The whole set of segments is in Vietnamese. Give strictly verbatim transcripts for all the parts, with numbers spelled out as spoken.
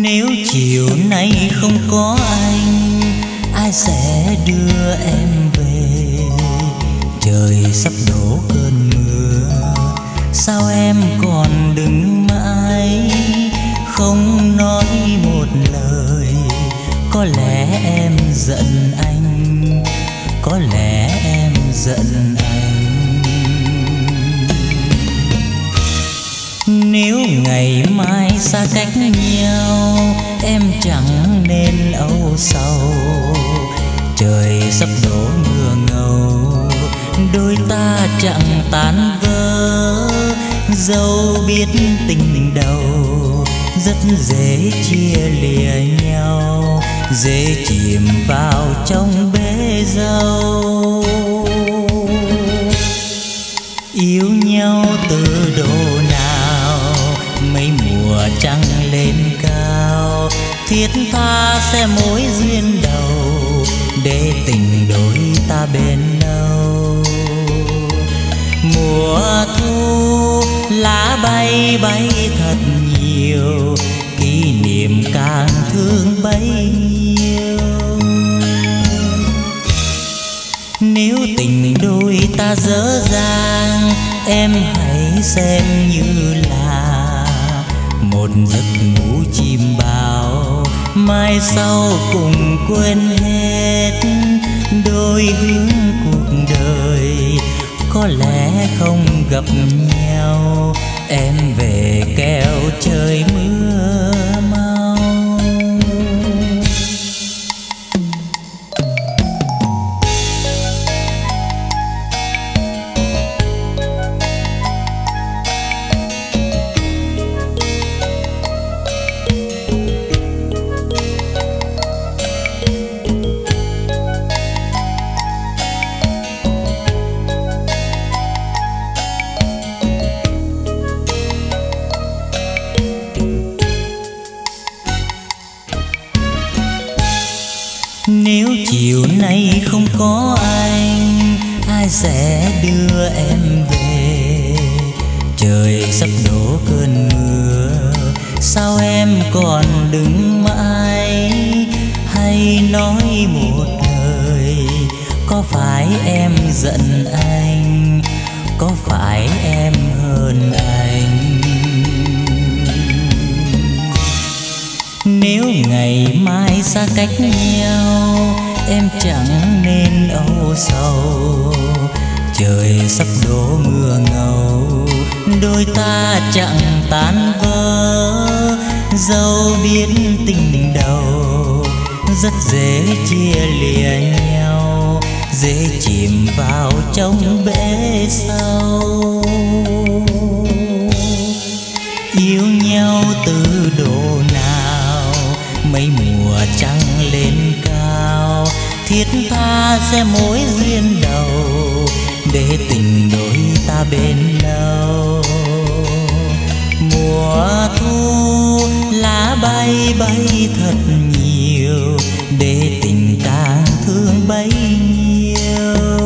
Nếu chiều nay không có anh, ai sẽ đưa em về? Trời sắp đổ cơn mưa, sao em còn đứng mãi không nói một lời? Có lẽ em giận anh, có lẽ em giận anh. Nếu ngày mai xa cách nhau, em chẳng nên âu sầu. Trời sắp đổ mưa ngâu, đôi ta chẳng tan vỡ. Dẫu biết tình đầu rất dễ chia lìa nhau, dễ chìm vào trong bể dâu. Yêu nhau từ độ nào, mấy mùa trăng lên cao, thiết tha sẽ mối duyên đầu, để tình đôi ta bên lâu. Mùa thu lá bay bay thật nhiều, kỷ niệm càng thương bấy nhiêu. Nếu tình đôi ta dở dang, em hãy xem như là một giấc ngủ chim bao, mai sau cùng quên hết đôi hướng cuộc đời. Có lẽ không gặp nhau, em về kẻo trời mưa mau. Nếu chiều nay không có anh, ai sẽ đưa em về? Trời sắp đổ cơn mưa, sao em còn đứng mãi? Hay nói một lời, có phải em giận anh, có phải em hơn anh? Nếu ngày mai xa cách nhau, em chẳng nên âu sầu. Trời sắp đổ mưa ngâu, đôi ta chẳng tan vỡ. Dẫu biết tình đầu rất dễ chia lìa nhau, dễ chìm vào trong bể sâu. Yêu nhau từ độ nào, mấy mùa trăng lên cao, thiết tha sẽ mối duyên đầu, để tình đôi ta bên lâu. Mùa thu lá bay bay thật nhiều, để tình càng thương bấy nhiêu.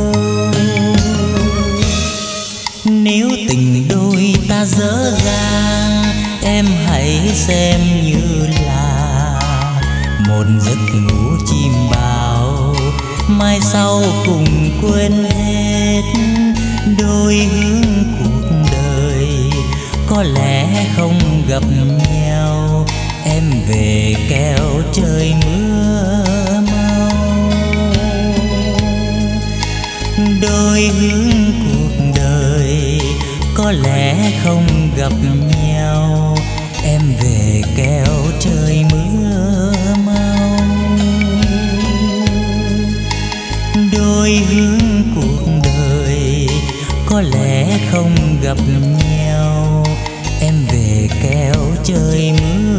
Nếu tình đôi ta dở dang, em hãy xem như là một giấc ngủ chim bao, mai sau cùng quên hết đôi hướng cuộc đời. Có lẽ không gặp nhau, em về kẻo trời mưa mau. Đôi hướng cuộc đời có lẽ không gặp nhau, em về kẻo trời mưa mau. Đôi hướng cuộc đời có lẽ không gặp nhau, em về kẻo trời mưa